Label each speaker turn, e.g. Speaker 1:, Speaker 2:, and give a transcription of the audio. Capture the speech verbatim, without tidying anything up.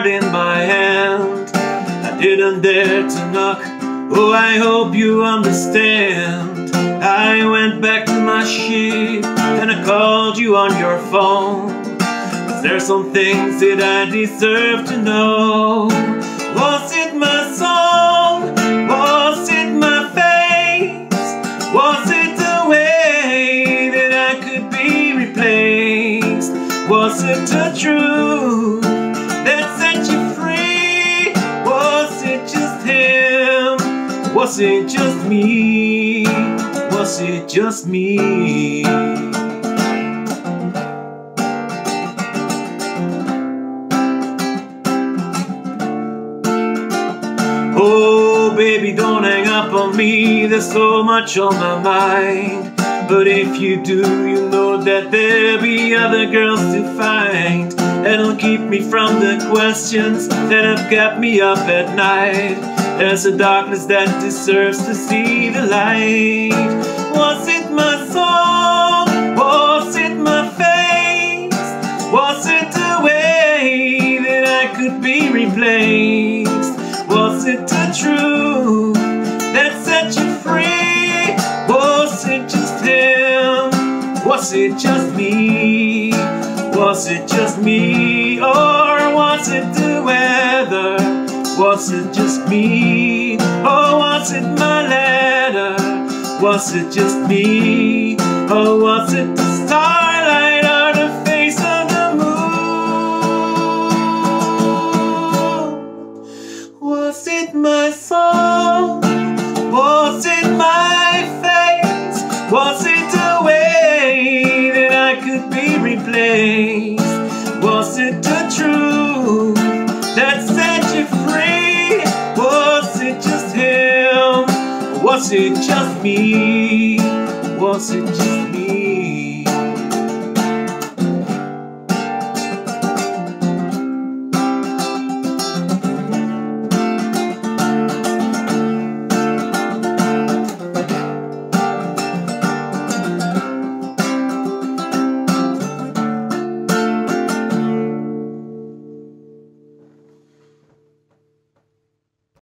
Speaker 1: heart in my hand. I didn't dare to knock, oh I hope you understand. I went back to my ship and I called you on your phone. 'Cause there's some things that I deserve to know. Was it my song? Was it my face? Was it the way that I could be replaced? Was it the truth that set you free? Was it just him? Was it just me? Was it just me? Oh baby, don't hang up on me, there's so much on my mind. But if you do, you know that there'll be other girls to find. That'll keep me from the questions that have got me up at night. There's a darkness that deserves to see the light. Was it my song? Was it my face? Was it the way that I could be replaced? Was it the truth that set you free? Was it just him? Was it just me? Was it just me? Or was it the weather? Was it just me? Or was it my letter? Was it just me? Or was it the starlight or the face of the moon? Was it my song? Was it my face? Was it the way that I could be replaced? Was it the truth that set you free? Was it just him? Was it just me? Was it just me?